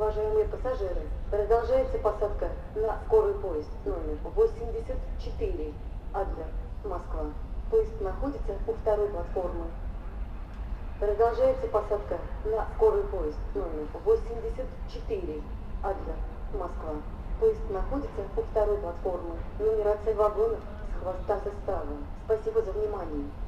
Уважаемые пассажиры, продолжается посадка на скорый поезд номер 84, Адлер, Москва. Поезд находится у второй платформы. Продолжается посадка на скорый поезд номер 84, Адлер, Москва. Поезд находится у второй платформы. Нумерация вагонов с хвоста состава. Спасибо за внимание.